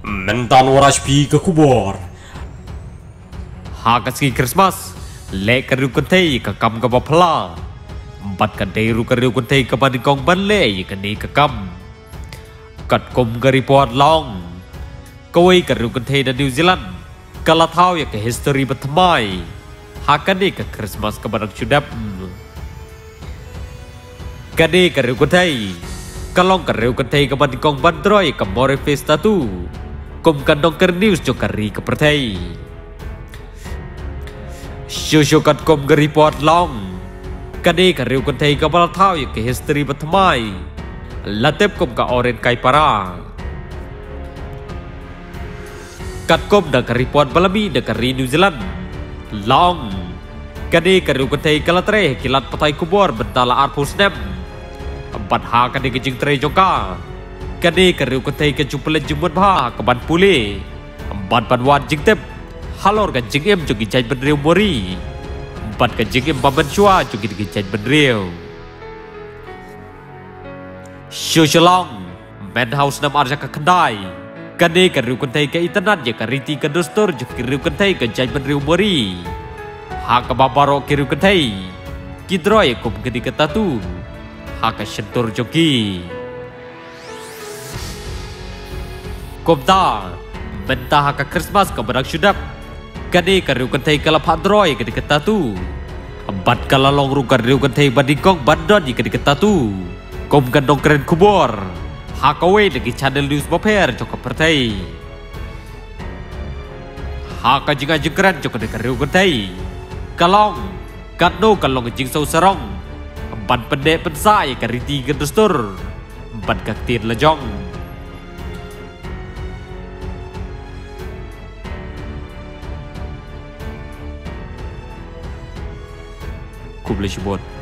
Mentan waras pi ke kubur. Hakaski Christmas, le karu kentei ke kam ke bapla. Empat kadai ru karu kentei ke badikong banle ke ni ke kam. Kat kom ke report long. Kawai karu kentei da New Zealand. Kala tahu ya ke history bertemai. Hakani ke Christmas ke badak sudap. Kadi karu kentei. Kalong karu kentei ke badikong bandroi ke more festa tu. Kum kandong ker news jo kari ke pertai. Shushu kat kum ke report long. Kadi kariu kentei ke bal tau ya ke history bertemai. Latep kum ke oren kai para. Kat kum dah ke report balami dah kari New Zealand. Long. Kadi kariu kentei ke latre kilat patai kubur bentala arpus nem. Empat ha kadi ke jing tre joka. Kadi kariu kentei ke jupelet jumut bah ke ban pule. Empat banwan jing tep. Halor ke jing em jogi jai benriu mori. Empat ke jing em baban chua jogi jai benriu. Shushalong. Man house nam arja ke kendai. Kadi kariu kentei ke internet je kariti ke dostor jogi kariu kentei ke jai benriu mori. Ha ke babaro kariu kentei. Kidroi kum kedi ke tatu. Ha ke sentur jogi. Kumta, mentah ke Christmas ke badak sudap. Kadi kariu kentei ke lapak droi ke diketa tu. Empat kala long ru kariu kentei badikong bandon ke diketa tu. Kum gandong keren kubur. Hakawe lagi channel news baper joko pertai. Haka jinga jengkeren joko de kariu kentei. Kalong, katno kalong jing sau sarong. Empat pendek pensai kariti ke dustur. Empat kaktir lejong. Ku boleh sebut